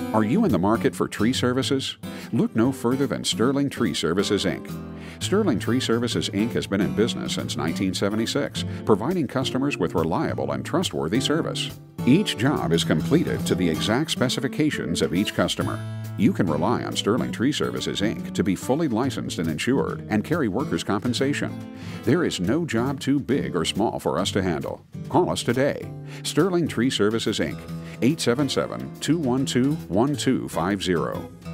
Are you in the market for tree services? Look no further than Sterling Tree Services, Inc. Sterling Tree Services, Inc. has been in business since 1976, providing customers with reliable and trustworthy service. Each job is completed to the exact specifications of each customer. You can rely on Sterling Tree Services, Inc. to be fully licensed and insured and carry workers' compensation. There is no job too big or small for us to handle. Call us today. Sterling Tree Services, Inc. 877-212-1250.